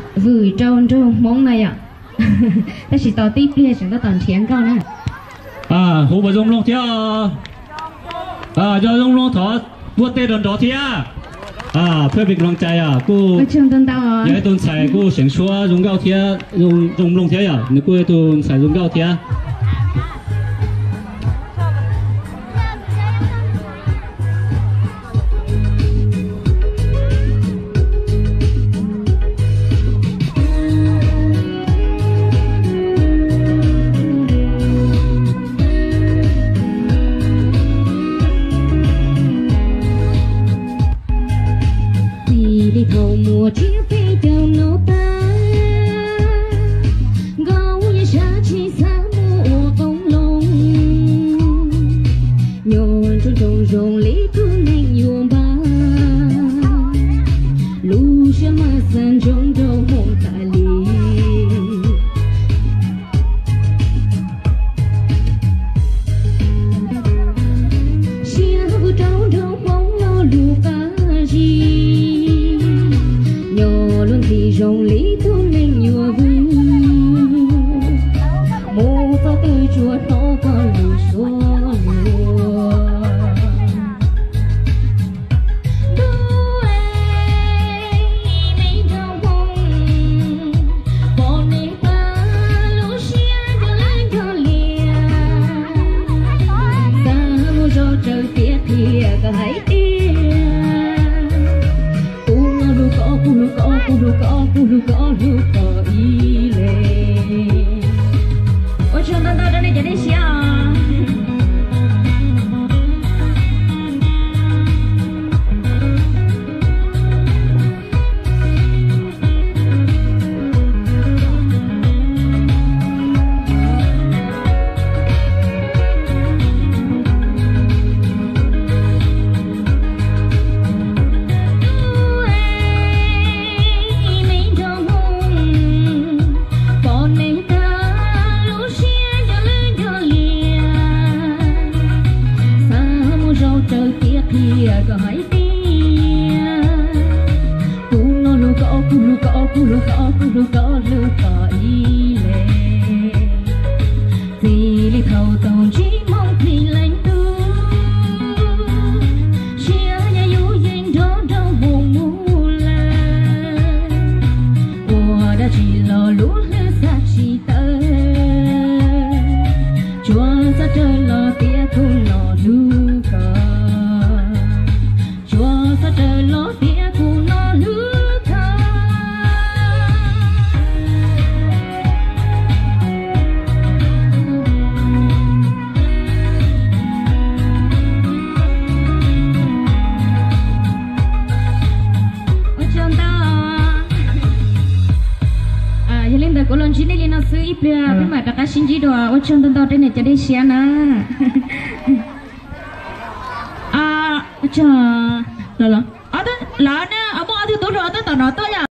vừa trâu món này ạ. Ta chỉ tao tiếp đi chẳng ta toàn chén cao nè. Hú bà dùng lông thia. Cho dùng lông thỏ buốt tê đồn đó thia.เพื่อเป็นกำลังใจกูอยากให้ตูนใส่กูเสียงชัวdùng cao thia dùng lông thia nếuกูตูนใส่dùng cao thia đi thầu mùa chiếc phi châu nô ta gấu như xa chi xa mùa công lông nhồn trong trồng rồng lý cứ nhanh nhuộm ba lu cho mà san trong đầu hồn tại lý chia vừa trâu đầu bóng lo lu ca gì luôn thì rồng lý thu nên nhùa vui mô pháo tươi chua nó còn lùi xóa lùa đu ê mấy đau bông bỏ nên ta lũ xia cho lên cho lìa ta mua rau trời tiếc thì cả hãy luka ile. Ôi trời ơi, tao đây jadi siapa? Luka ile vì lý thầu tàu chỉ mong thì lạnh tu chia nhà yêu dành đó đau buồn mù la qua đã chỉ lo lúa lên xa chỉ tơ chúa ra trời lo tia thun lo Luka chúa ra trời lo tia thun lo Luka cô lần chín này nóซื้อ ít bia cái mà ta xin chỉ đồ ở trong tận đây này cho đi xe nè chờ rồi là nè ở mua thì tôi rồi tôi tao nói tôi